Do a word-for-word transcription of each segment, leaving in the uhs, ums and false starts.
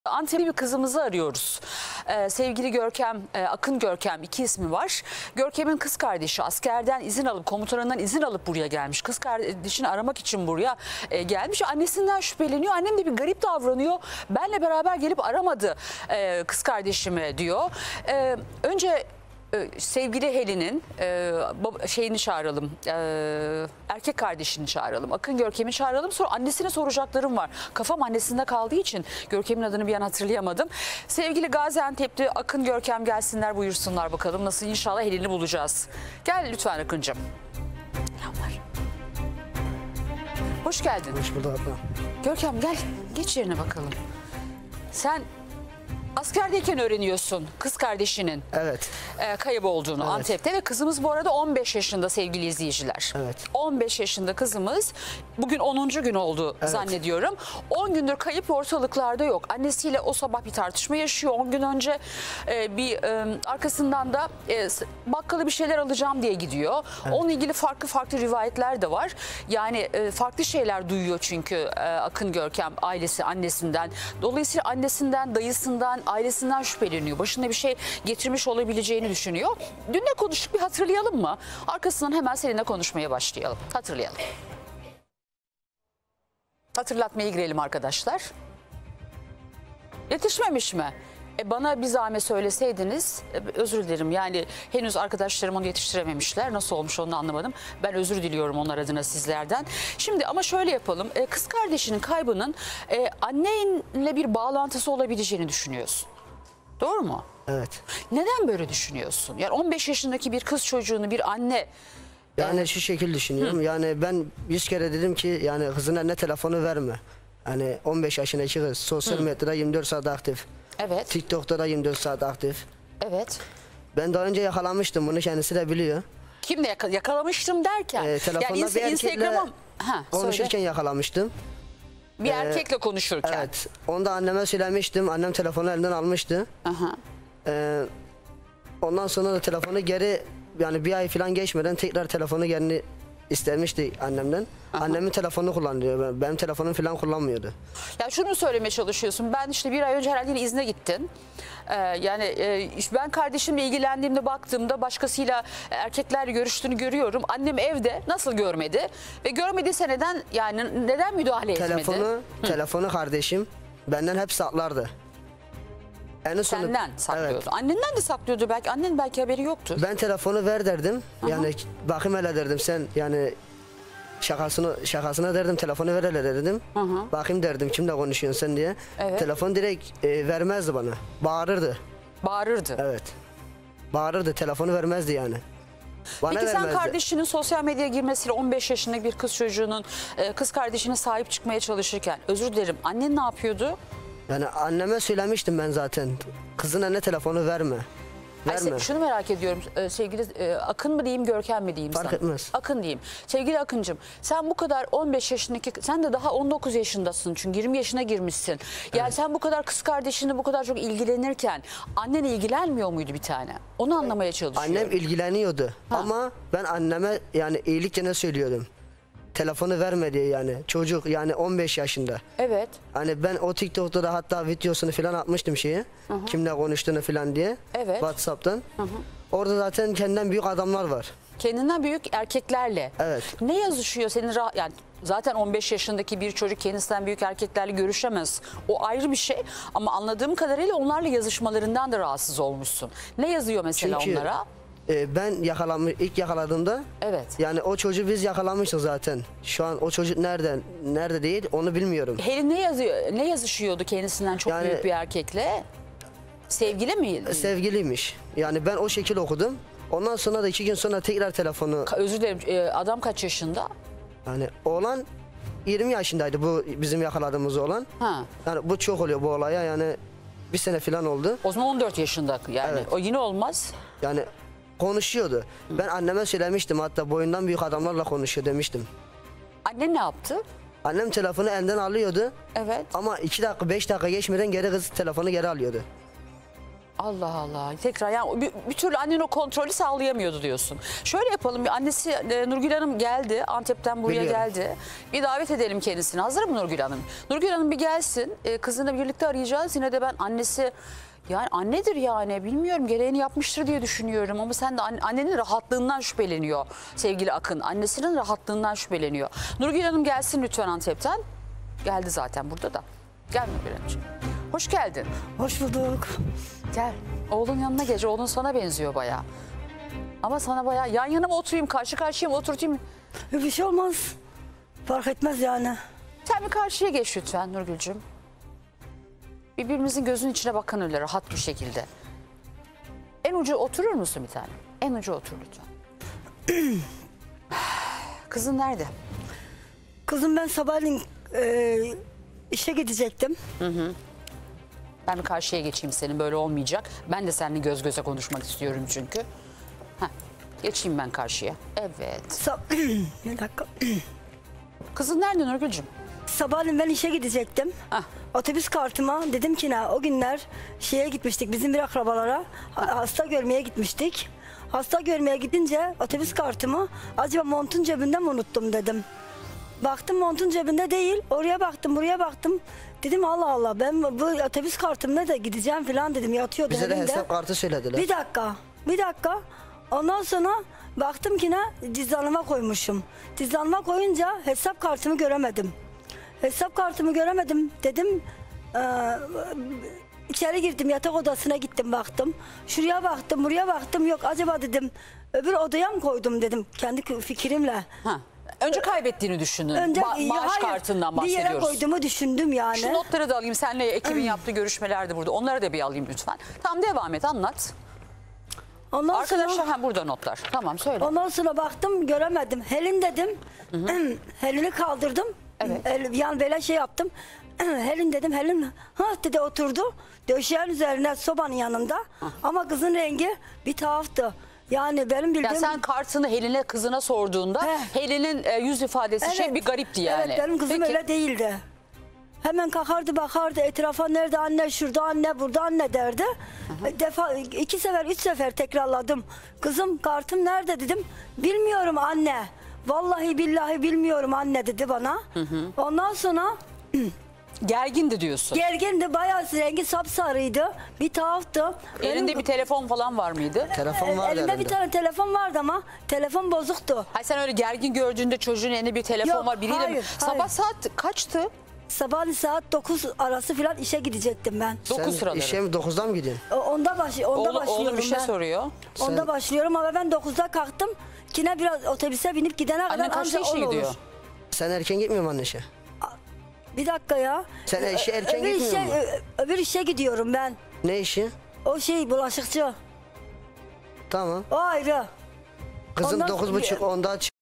Antepli bir kızımızı arıyoruz. Ee, sevgili Görkem, e, Akın Görkem, iki ismi var. Görkem'in kız kardeşi askerden izin alıp, komutanından izin alıp buraya gelmiş. Kız kardeşini aramak için buraya e, gelmiş. Annesinden şüpheleniyor. Annem de bir garip davranıyor. Benle beraber gelip aramadı e, kız kardeşimi diyor. E, önce sevgili Helin'in e, şeyini çağıralım, e, erkek kardeşini çağıralım, Akın Görkem'i çağıralım. Sonra annesine soracaklarım var. Kafam annesinde kaldığı için Görkem'in adını bir an hatırlayamadım. Sevgili Gaziantep'li Akın Görkem gelsinler, buyursunlar bakalım. Nasıl, inşallah Helin'i bulacağız. Gel lütfen Akıncığım. Selamlar. Hoş geldin. Hoş bulduk abla. Görkem gel, geç yerine bakalım. Sen askerdeyken öğreniyorsun kız kardeşinin evet. e, kayıp olduğunu, evet, Antep'te ve kızımız bu arada on beş yaşında sevgili izleyiciler. Evet. on beş yaşında kızımız, bugün onuncu gün oldu, evet, zannediyorum. on gündür kayıp, ortalıklarda yok. Annesiyle o sabah bir tartışma yaşıyor. on gün önce e, bir e, arkasından da e, bakkala bir şeyler alacağım diye gidiyor. Evet. Onunla ilgili farklı farklı rivayetler de var. Yani e, farklı şeyler duyuyor çünkü e, Akın Görkem ailesi annesinden. Dolayısıyla annesinden, dayısından, ailesinden şüpheleniyor. Başına bir şey getirmiş olabileceğini düşünüyor. Dün ne konuştuk bir hatırlayalım mı? Arkasından hemen seninle konuşmaya başlayalım. Hatırlayalım. Hatırlatmaya girelim arkadaşlar. Yetişmemiş mi? E bana bir zahmet söyleseydiniz, e, özür dilerim. Yani henüz arkadaşlarım onu yetiştirememişler. Nasıl olmuş onu anlamadım. Ben özür diliyorum onlar adına sizlerden. Şimdi ama şöyle yapalım. E, kız kardeşinin kaybının e, annenle bir bağlantısı olabileceğini düşünüyorsun. Doğru mu? Evet. Neden böyle düşünüyorsun? Yani on beş yaşındaki bir kız çocuğunu bir anne... Yani e, şu şekilde düşünüyorum. Hı. Yani ben yüz kere dedim ki yani kızına ne telefonu verme. Yani on beş yaşındaki kız sosyal Hı. medyada yirmi dört saat aktif. Evet. TikTok'ta da yirmi dört saat aktif. Evet. Ben daha önce yakalamıştım bunu, kendisi de biliyor. Kimle yaka yakalamıştım derken? Ee, telefonda yani bir erkekle ha, konuşurken söyle. yakalamıştım. Bir ee, erkekle konuşurken. Evet. Onu da anneme söylemiştim. Annem telefonu elinden almıştı. Aha. Ee, ondan sonra da telefonu geri, yani bir ay falan geçmeden tekrar telefonu geri istemişti annemden. Aha. Annemin telefonunu kullanıyor. Benim telefonum falan kullanmıyordu. Ya şunu söylemeye çalışıyorsun. Ben işte bir ay önce herhalde izne gittin. Ee, yani e, ben kardeşimle ilgilendiğimde baktığımda başkasıyla, erkeklerle görüştüğünü görüyorum. Annem evde, nasıl görmedi? Ve görmediyse neden, yani neden müdahale etmedi? Telefonu, telefonu kardeşim benden hep saklardı. En sonu, senden saklıyordu. Evet. Annenden de saklıyordu belki. Annen belki haberi yoktur. Ben telefonu ver derdim. Aha. Yani bakayım hele derdim, sen yani şakasını şakasına derdim, telefonu ver hele derdim. Aha. Bakayım derdim, kimle konuşuyorsun sen diye. Evet. Telefon direkt e, vermezdi bana. Bağırırdı. Bağırırdı. Evet. Bağırırdı, telefonu vermezdi yani. Bana Peki vermezdi. Sen kardeşinin sosyal medyaya girmesiyle on beş yaşındaki bir kız çocuğunun kız kardeşine sahip çıkmaya çalışırken, özür dilerim, annen ne yapıyordu? Yani anneme söylemiştim ben zaten. Kızına ne telefonu verme. Verme. Ay, şunu merak ediyorum e, sevgili e, Akın mı diyeyim, Görkem mi diyeyim? Fark sana? etmez. Akın diyeyim. Sevgili Akıncığım, sen bu kadar on beş yaşındaki, sen de daha on dokuz yaşındasın çünkü yirmi yaşına girmişsin. Yani evet, sen bu kadar kız kardeşini bu kadar çok ilgilenirken annen ilgilenmiyor muydu bir tane? Onu anlamaya çalışıyorum. Annem ilgileniyordu ha, ama ben anneme yani iyilikçe ne söylüyordum? Telefonu verme diye yani. Çocuk yani on beş yaşında. Evet. Hani ben o TikTok'ta da hatta videosunu falan atmıştım şeye. Hı hı. Kimle konuştuğunu falan diye. Evet. WhatsApp'tan. Hı hı. Orada zaten kendinden büyük adamlar var. Kendinden büyük erkeklerle. Evet. Ne yazışıyor senin, yani zaten on beş yaşındaki bir çocuk kendisinden büyük erkeklerle görüşemez. O ayrı bir şey ama anladığım kadarıyla onlarla yazışmalarından da rahatsız olmuşsun. Ne yazıyor mesela Çünkü onlara? ben yakalanmış, ilk yakaladığımda, evet, yani o çocuğu biz yakalamışız zaten. Şu an o çocuk nerede nerede değil onu bilmiyorum. Helin ne yazıyor, ne yazışıyordu kendisinden çok yani, büyük bir erkekle? Sevgili mi? Sevgiliymiş. Yani ben o şekilde okudum. Ondan sonra da iki gün sonra tekrar telefonu. Özür dilerim, adam kaç yaşında? Yani oğlan yirmi yaşındaydı, bu bizim yakaladığımız olan. Ha. Yani bu çok oluyor bu olaya, yani bir sene falan oldu. O zaman on dört yaşında yani, evet, o yine olmaz. Yani konuşuyordu. Hı. Ben anneme söylemiştim, hatta boyundan büyük adamlarla konuşuyor demiştim. Annen ne yaptı? Annem telefonu elinden alıyordu. Evet. Ama iki dakika beş dakika geçmeden geri kız telefonu geri alıyordu. Allah Allah. Tekrar yani bir, bir türlü annen o kontrolü sağlayamıyordu diyorsun. Şöyle yapalım. Bir annesi e, Nurgül Hanım geldi. Antep'ten buraya Biliyorum. geldi. Bir davet edelim kendisini. Hazır mı Nurgül Hanım? Nurgül Hanım bir gelsin. E, kızını birlikte arayacağız. Yine de ben annesi yani annedir yani bilmiyorum gereğini yapmıştır diye düşünüyorum. Ama sen de annenin rahatlığından şüpheleniyor sevgili Akın. Annesinin rahatlığından şüpheleniyor. Nurgül Hanım gelsin lütfen Antep'ten. Geldi zaten burada da. Gel Nurgül Hanımcığım. Hoş geldin. Hoş bulduk. Gel. Oğlun yanına geç. Oğlun sana benziyor bayağı. Ama sana bayağı yan yana mı oturayım, karşı karşıya mı oturtayım? Bir şey olmaz. Fark etmez yani. Sen bir karşıya geç lütfen Nurgül'cüğüm. Birbirimizin gözünün içine bakın öyle rahat bir şekilde. En ucu oturur musun bir tane? En ucu otur lütfen. Kızın nerede? Kızım ben sabahleyin e, işe gidecektim. Ben bir karşıya geçeyim senin böyle olmayacak. Ben de seninle göz göze konuşmak istiyorum çünkü. Heh, geçeyim ben karşıya. Evet. Sa bir dakika. Kızın nerede Nurgül'cüğüm? Sabahleyin ben işe gidecektim. Hah. Otobüs kartıma dedim ki ne o günler şeye gitmiştik bizim bir akrabalara ha- hasta görmeye gitmiştik. Hasta görmeye gidince otobüs kartımı acaba montun cebinde mi unuttum dedim. Baktım montun cebinde değil. Oraya baktım buraya baktım. Dedim Allah Allah ben bu otobüs kartımla da gideceğim falan dedim yatıyordu Bize de elimde. hesap kartı söylediler. Bir dakika, bir dakika. Ondan sonra baktım ki ne cüzdanıma koymuşum. Cüzdanıma koyunca hesap kartımı göremedim. Hesap kartımı göremedim dedim. Ee, içeri girdim yatak odasına gittim baktım. Şuraya baktım buraya baktım yok acaba dedim öbür odaya mı koydum dedim kendi fikrimle. Ha. Önce kaybettiğini düşündün. Önce Ma- maaş hayır, kartından bir yere bahsediyoruz. koyduğumu düşündüm yani. Şu notları da alayım. Seninle ekibin yaptığı görüşmeler de burada. Onları da bir alayım lütfen. Tamam devam et anlat. Ondan Arkadaşlar sonra, ha, burada notlar. Tamam söyle. ondan sonra baktım göremedim. Helin dedim. Helini kaldırdım. Evet. El, yani böyle şey yaptım. Helin dedim. Helin ha dedi oturdu. Döşeğin üzerine sobanın yanında. Ama kızın rengi bir tuhaftı. Yani benim bildiğim... Ya sen kartını Helin'e kızına sorduğunda He. Helin'in e, yüz ifadesi şey bir garipti yani. Evet benim kızım Peki. öyle değildi. Hemen kalkardı bakardı etrafa nerede anne şurada anne burada anne derdi. Defa iki sefer üç sefer tekrarladım. Kızım kartım nerede dedim. Bilmiyorum anne. Vallahi billahi bilmiyorum anne dedi bana. Ondan sonra Gergindi diyorsun. gergindi bayağı rengi sapsarıydı. Bir tuhaftı. Elinde Benim- bir telefon falan var mıydı? Telefon vardı Elimde elinde. bir tane telefon vardı ama telefon bozuktu. Hayır sen öyle gergin gördüğünde çocuğun elinde bir telefon Yok, var biriyle mi? hayır, Sabah hayır. saat kaçtı? Sabahleyin saat dokuz arası falan işe gidecektim ben. dokuz Sen sıraları. işe mi dokuzda mı gidiyorsun? O- Onda baş onda Oğlu, başlıyorum oğlum bir şey ben. soruyor. Onda Sen- başlıyorum ama ben dokuzda kalktım. Yine biraz otobüse binip gidene kadar Annen kaçta anca işe on olur. gidiyor? Sen erken gitmiyor musun anne işe? Bir dakika ya. Sen işe erken öbür gitmiyor işe, musun? ö- öbür işe gidiyorum ben. Ne işi? O şey bulaşıkçı. Tamam. O ayrı. Kızın Ondan- dokuz buçuk onda çık.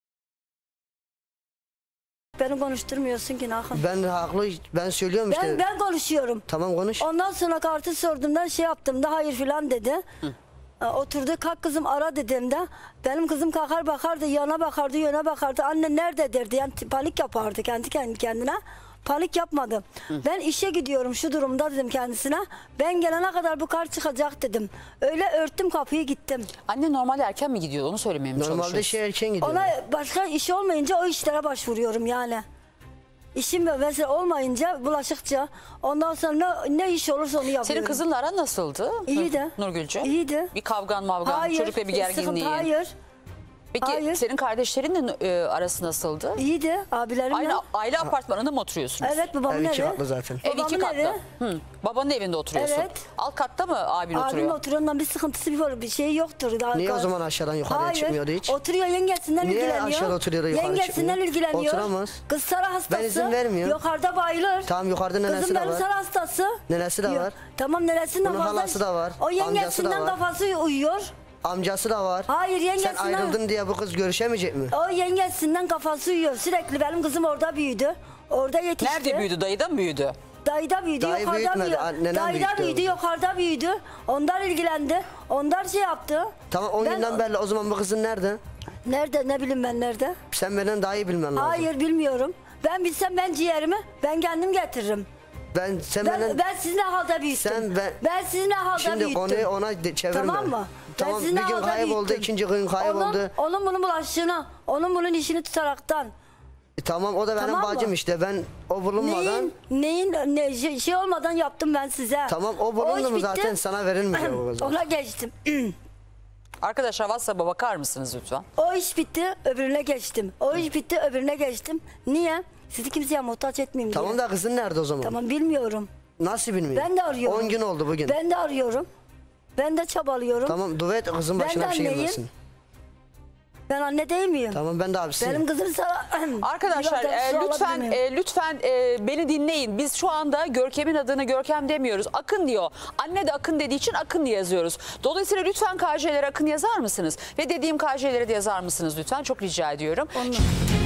Beni konuşturmuyorsun ki Nakın. Ben haklı ben söylüyorum işte. Ben, ben konuşuyorum. Tamam konuş. Ondan sonra kartı sorduğumda şey yaptım da hayır filan dedi. E, Oturdu kalk kızım ara dediğimde benim kızım kalkar bakardı yana bakardı yöne bakardı anne nerede derdi yani panik yapardı kendi kendi kendine. Panik yapmadım. Ben işe gidiyorum şu durumda dedim kendisine. Ben gelene kadar bu kart çıkacak dedim. Öyle örttüm kapıyı gittim. Anne normalde erken mi gidiyor onu söylemeye mi Normalde çalışıyorsun? şey erken gidiyor. Ona başka iş olmayınca o işlere başvuruyorum yani. İşim mesela olmayınca bulaşıkçı. Ondan sonra ne, ne iş olursa onu yapıyorum. Senin kızınla aran nasıldı? İyiydi. Nurgülcüğüm. İyiydi. Bir kavgan mavgan, Hayır. çocukla bir sıkıntı- gerginliğin. Hayır. Peki hayır. senin kardeşlerinle e, arası nasıldı? İyiydi abilerimle. Aynı aile apartmanında mı oturuyorsunuz? Evet babamın Ev evi. iki katlı zaten. Ev iki Babamın katlı. evi. Hı. Babanın evinde oturuyorsun. Evet. Alt katta mı abin Abim oturuyor? oturuyor ondan bir sıkıntısı bir, var, bir şey yoktur. Daha Niye o zaman aşağıdan yukarıya Hayır. çıkmıyordu hiç? Oturuyor yengesinden Niye ilgileniyor. aşağıda oturuyor da yukarı Yengesinden çıkmıyor? ilgileniyor. Oturamaz. Kız sarı hastası. Ben izin vermiyorum. Yukarıda bayılır. Tamam yukarıda nenesi Kızım de benim var. sarı hastası. Nenesi de Yok. var. Tamam nenesinin Bunun fazla- halası da var, O amcası da yengesinden var. kafası uyuyor. Amcası da var. Hayır Sen yengesinden. ayrıldın diye bu kız görüşemeyecek mi? O yengesinden kafası uyuyor. Sürekli benim kızım orada büyüdü. Orada yetişti. Nerede büyüdü? Dayıda mı büyüdü? Dayıda büyüdü, Dayı yukarıda büyütmedi, büyüdü. nenem Dayıda büyüttü büyüdü, onu. yukarıda büyüdü. Onlar ilgilendi. Onlar şey yaptı. Tamam on Ben- günden belli o zaman bu kızın nerede? Nerede ne bileyim ben nerede? Sen benden daha iyi bilmen lazım. Hayır bilmiyorum. Ben bilsem ben ciğerimi ben kendim getiririm. Ben sen Ben, benden ben sizinle halde büyüttüm. Sen ben- ben sizinle halde şimdi büyüttüm. konuyu ona de- çevirme. Tamam mı? Ben Tamam bir sizinle gün halde kayboldu, büyüttüm. ikinci gün kayboldu. Onun, onun bunun bulaşığına, onun bunun işini tutaraktan. E, tamam o da benim Tamam mı? bacım işte. Ben o bulunmadan Neyin, neyin ne, şey, şey olmadan yaptım ben size. tamam o iş bulundu mu bitti. zaten sana verilmeyecek o kız. Ona geçtim. Arkadaşlar WhatsApp'a bakar mısınız lütfen? O iş bitti, öbürüne geçtim. O iş bitti, öbürüne geçtim. Niye? Sizi kimseye muhtaç etmeyeyim diye. Tamam da kızın nerede o zaman? Tamam, bilmiyorum. Nasıl bilmiyorum? Ben de arıyorum. on gün oldu bugün. Ben de arıyorum. Ben de çabalıyorum. Tamam dua et kızın Ben başına de bir şey anneyim. gelmesin. Ben anne değil miyim? Tamam ben de abisiyim. Benim kızım sana... Arkadaşlar Bir bardak e, su lütfen alabilir miyim? e, lütfen e, beni dinleyin. Biz şu anda Görkem'in adını Görkem demiyoruz. Akın diyor. Anne de Akın dediği için Akın diye yazıyoruz. Dolayısıyla lütfen K J'lere Akın yazar mısınız? Ve dediğim K J'lere de yazar mısınız lütfen? Çok rica ediyorum. Onu-